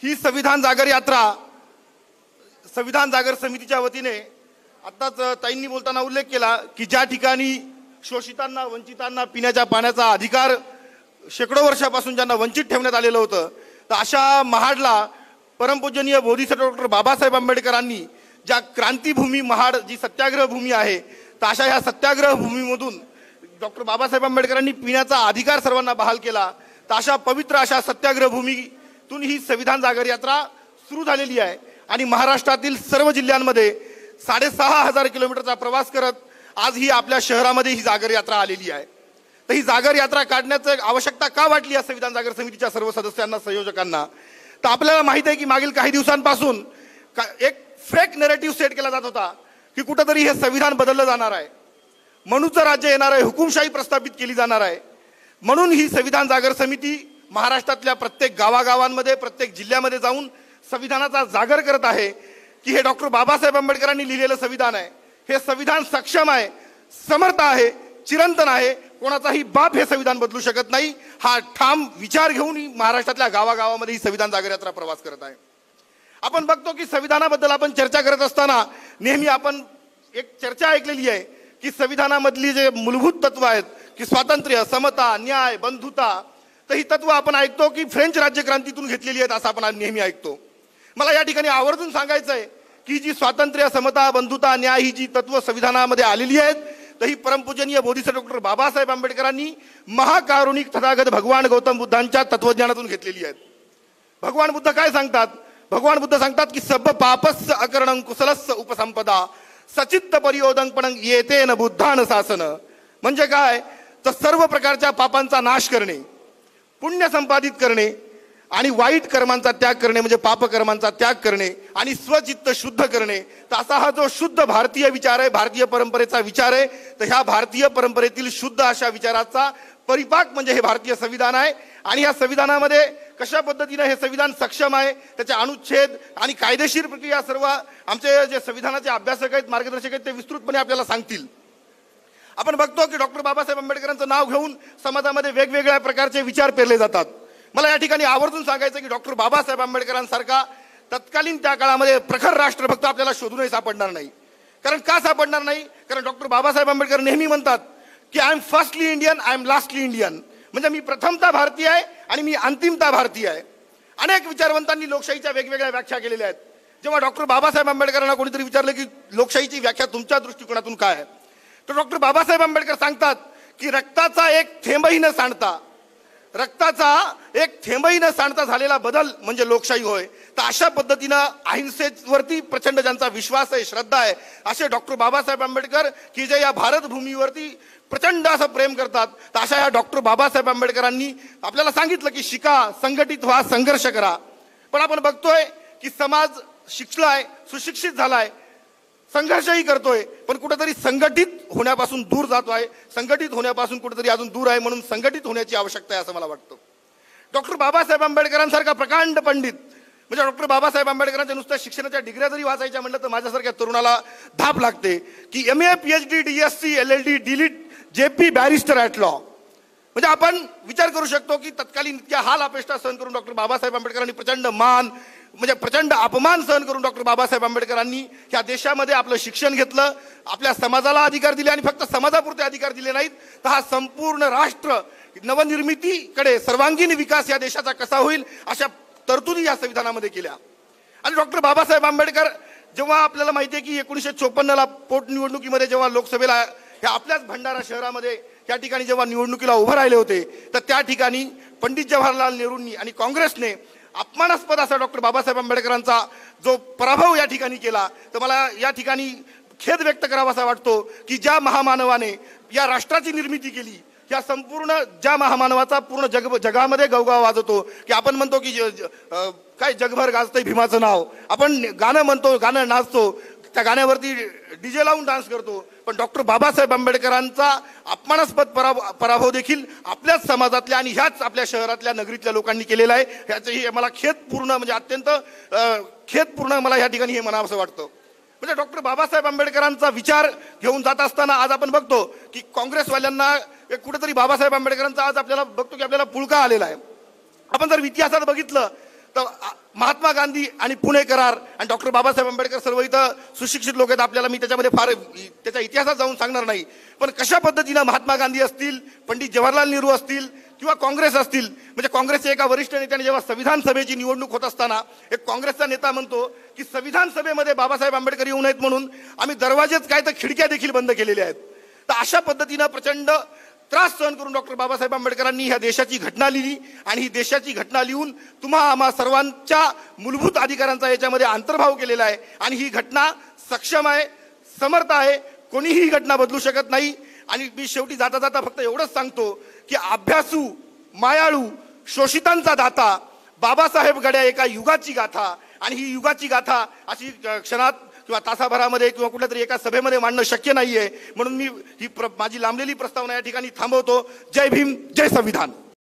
ही संविधान जागर यात्रा संविधान जागर समितीच्या वतीने आताच ताईंनी बोलताना उल्लेख केला की ज्या ठिकाणी शोषितांना वंचितांना पिण्याच्या पाण्याचा अधिकार शेकडो वर्षापासून ज्यांना वंचित ठेवण्यात आलेलं होतं, तर अशा महाडला परमपूजनीय बोधिसत्व डॉक्टर बाबासाहेब आंबेडकरांनी ज्या क्रांतीभूमी महाड जी सत्याग्रह भूमी आहे, तर अशा ह्या सत्याग्रह भूमीमधून डॉक्टर बाबासाहेब आंबेडकरांनी पिण्याचा अधिकार सर्वांना बहाल केला. तर अशा पवित्र अशा सत्याग्रह भूमीतून ही संविधान जागर यात्रा सुरू झालेली आहे आणि महाराष्ट्रातील सर्व जिल्ह्यांमध्ये 6,500 किलोमीटरचा प्रवास करत आज ही आपल्या शहरामध्ये ही जागर यात्रा आलेली आहे. तर ही जागर यात्रा काढण्याची आवश्यकता का वाटली या संविधान जागर समितीच्या सर्व सदस्यांना संयोजकांना? तर आपल्याला माहिती आहे की मागील काही दिवसांपासून एक फेक नरेटिव्ह सेट केला जात होता की कुठेतरी हे संविधान बदललं जाणार आहे, मनूचं राज्य येणार आहे, हुकुमशाही प्रस्थापित केली जाणार आहे. म्हणून ही संविधान जागर समिती महाराष्ट्रातल्या प्रत्येक गावागावांमध्ये प्रत्येक जिल्ह्यामध्ये जाऊन संविधानाचा जागर करत आहे की हे डॉक्टर बाबासाहेब आंबेडकरांनी लिहिलेलं संविधान आहे, हे संविधान सक्षम आहे, समर्थ आहे, चिरंतन आहे, कोणाचाही बाप हे संविधान बदलू शकत नाही. हा ठाम विचार घेऊन महाराष्ट्रातल्या गावागावामध्ये ही संविधान जागर यात्रा प्रवास करत आहे. आपण बघतो की संविधानाबद्दल आपण चर्चा करत असताना नेहमी आपण एक चर्चा ऐकलेली आहे की संविधानामधली जे मूलभूत तत्व आहेत की स्वातंत्र्य, समता, न्याय, बंधुता, तर ही तत्व आपण ऐकतो की फ्रेंच राज्यक्रांतीतून घेतलेली आहेत असं आपण नेहमी ऐकतो. मला या ठिकाणी आवर्जून सांगायचं आहे की जी स्वातंत्र्य, समता, बंधुता, न्याय ही जी तत्व संविधानामध्ये आलेली आहेत, तर ही परमपूजनीय बोधिसत्व डॉक्टर बाबासाहेब आंबेडकरांनी महाकारुणिक तथागत भगवान गौतम बुद्धांच्या तत्वज्ञानातून घेतलेली आहेत. भगवान बुद्ध काय सांगतात? भगवान बुद्ध सांगतात की सब पापस्य अकरणं कुशलस्य उपसंपदा सचित्त परियोदंपणं येतेन बुद्धान शासन. म्हणजे काय? तर सर्व प्रकारच्या पापांचा नाश करणे, पुण्य संपादित करणे आणि वाईट कर्मांचा त्याग करणे म्हणजे पापकर्मांचा त्याग करणे आणि स्वचित्त शुद्ध करणे. तर असा हा जो शुद्ध भारतीय विचार आहे, भारतीय परंपरेचा विचार आहे, तर ह्या भारतीय परंपरेतील शुद्ध अशा विचाराचा परिपाक म्हणजे हे भारतीय संविधान आहे. आणि ह्या संविधानामध्ये कशा पद्धतीने हे संविधान सक्षम आहे, त्याचे अनुच्छेद आणि कायदेशीर प्रक्रिया सर्व आमचे जे संविधानाचे अभ्यासक आहेत, मार्गदर्शक आहेत, ते विस्तृतपणे आपल्याला सांगतील. आपण बघतो की डॉक्टर बाबासाहेब आंबेडकरांचं नाव घेऊन समाजामध्ये वेगवेगळ्या प्रकारचे विचार पेरले जातात. मला या ठिकाणी आवर्जून सांगायचं की डॉक्टर बाबासाहेब आंबेडकरांसारखा तत्कालीन त्या काळामध्ये प्रखर राष्ट्रभक्त आपल्याला शोधूनही सापडणार नाही. कारण का सापडणार नाही? कारण डॉक्टर बाबासाहेब आंबेडकर नेहमी म्हणतात की I am firstly Indian, I am lastly Indian. म्हणजे मी प्रथमता भारतीय आहे आणि मी अंतिमता भारतीय आहे. अनेक विचारवंतांनी लोकशाहीच्या वेगवेगळ्या व्याख्या केलेल्या आहेत. जेव्हा डॉक्टर बाबासाहेब आंबेडकरांना कोणीतरी विचारलं की लोकशाहीची व्याख्या तुमच्या दृष्टिकोनातून काय आहे, तर डॉक्टर बाबासाहेब आंबेडकर सांगतात की रक्ताचा एक थेंबही न सांडता, रक्ताचा एक थेंबही न सांडता झालेला बदल म्हणजे लोकशाही होय. तर अशा पद्धतीनं अहिंसेवरती प्रचंड ज्यांचा विश्वास आहे, श्रद्धा आहे, असे डॉक्टर बाबासाहेब आंबेडकर की जे या भारत भूमीवरती प्रचंड असं प्रेम करतात. तर अशा या डॉक्टर बाबासाहेब आंबेडकरांनी आपल्याला सांगितलं की शिका, संघटित व्हा, संघर्ष करा. पण आपण बघतोय की समाज शिकलाय, सुशिक्षित झालाय, संघर्षही करतोय, पण कुठेतरी संघटित होण्यापासून दूर जातोय, संघटित होण्यापासून कुठेतरी अजून दूर आहे. म्हणून संघटित होण्याची आवश्यकता आहे असं मला वाटतं. डॉक्टर बाबासाहेब आंबेडकरांसारखा प्रकांड पंडित म्हणजे डॉक्टर बाबासाहेब आंबेडकरांच्या नुसत्या शिक्षणाच्या डिग्र्या जरी वाचायच्या म्हटलं तर माझ्यासारख्या तरुणाला धाप लागते की MA, PhD, DSc, LLD, DLIT, JP, barrister at law. म्हणजे आपण विचार करू शकतो की तत्कालीन इतक्या हाल अपेष्टा सहन करून डॉक्टर बाबासाहेब आंबेडकरांनी प्रचंड मान म्हणजे प्रचंड अपमान सहन करून डॉक्टर बाबासाहेब आंबेडकरांनी ह्या देशामध्ये आपलं शिक्षण घेतलं, आपल्या समाजाला अधिकार दिले आणि फक्त समाजापुरते अधिकार दिले नाहीत, तर हा संपूर्ण राष्ट्र नवनिर्मितीकडे सर्वांगीण विकास या देशाचा कसा होईल अशा तरतुदी या संविधानामध्ये केल्या. आणि डॉक्टर बाबासाहेब आंबेडकर जेव्हा आपल्याला माहिती आहे की 1954ला पोटनिवडणुकीमध्ये जेव्हा लोकसभेला ह्या आपल्याच भंडारा शहरामध्ये या ठिकाणी जेव्हा निवडणुकीला उभं राहिले होते, तर त्या ठिकाणी पंडित जवाहरलाल नेहरूंनी आणि काँग्रेसने अपमानास्पद असा डॉक्टर बाबासाहेब आंबेडकरांचा जो पराभव या ठिकाणी केला, तर मला या ठिकाणी खेद व्यक्त करावासा वाटतो की ज्या महामानवाने या राष्ट्राची निर्मिती केली, या संपूर्ण ज्या महामानवाचा पूर्ण जगामध्ये गवगाव वाजवतो की आपण म्हणतो की काय जगभर गाजतंय भीमाचं नाव, आपण गाणं म्हणतो, गाणं नाचतो, त्या गाण्यावरती DJ लावून डान्स करतो, पण डॉक्टर बाबासाहेब आंबेडकरांचा अपमानास्पद पराभव देखील आपल्याच समाजातल्या आणि ह्याच आपल्या शहरातल्या नगरीतल्या लोकांनी केलेला आहे. ह्याचंही मला खेदपूर्ण म्हणजे अत्यंत खेदपूर्ण मला या ठिकाणी हे म्हणावंसं वाटतं. म्हणजे डॉक्टर बाबासाहेब आंबेडकरांचा विचार घेऊन जात असताना आज आपण बघतो की काँग्रेसवाल्यांना कुठेतरी बाबासाहेब आंबेडकरांचा आज आपल्याला बघतो की आपल्याला पुळका आलेला आहे. आपण जर इतिहासात बघितलं तर महात्मा गांधी आणि पुणे करार आणि डॉक्टर बाबासाहेब आंबेडकर सर्व इथं सुशिक्षित लोक आहेत, आपल्याला मी त्याच्यामध्ये फार त्याच्या इतिहासात जाऊन सांगणार नाही, पण कशा पद्धतीनं महात्मा गांधी असतील, पंडित जवाहरलाल नेहरू असतील किंवा काँग्रेस असतील, म्हणजे काँग्रेसच्या एका वरिष्ठ नेत्याने जेव्हा संविधान सभेची निवडणूक होत असताना एक काँग्रेसचा नेता म्हणतो की संविधान सभेमध्ये बाबासाहेब आंबेडकर येऊ नयेत म्हणून आम्ही दरवाजेच काय तर खिडक्या देखील बंद केलेल्या आहेत. तर अशा पद्धतीनं प्रचंड त्रास सहन करून डॉक्टर बाबासाहेब आंबेडकरांनी ह्या देशाची घटना लिहिली आणि ही देशाची घटना लिहून आम्हा सर्वांच्या मूलभूत अधिकारांचा याच्यामध्ये अंतर्भाव केलेला आहे आणि ही घटना सक्षम आहे, समर्थ आहे, कोणीही ही घटना बदलू शकत नाही. आणि मी शेवटी जाता जाता फक्त एवढंच सांगतो की अभ्यासू, मायाळू, शोषितांचा दाता बाबासाहेब घड्या एका युगाची गाथा, आणि ही युगाची गाथा अशी क्षणात किंवा तासाभरामध्ये किंवा कुठल्या तरी एका सभेमध्ये मांडणं शक्य नाहीये. म्हणून मी ही माझी लांबलेली प्रस्तावना या ठिकाणी थांबवतो. जय भीम, जय संविधान.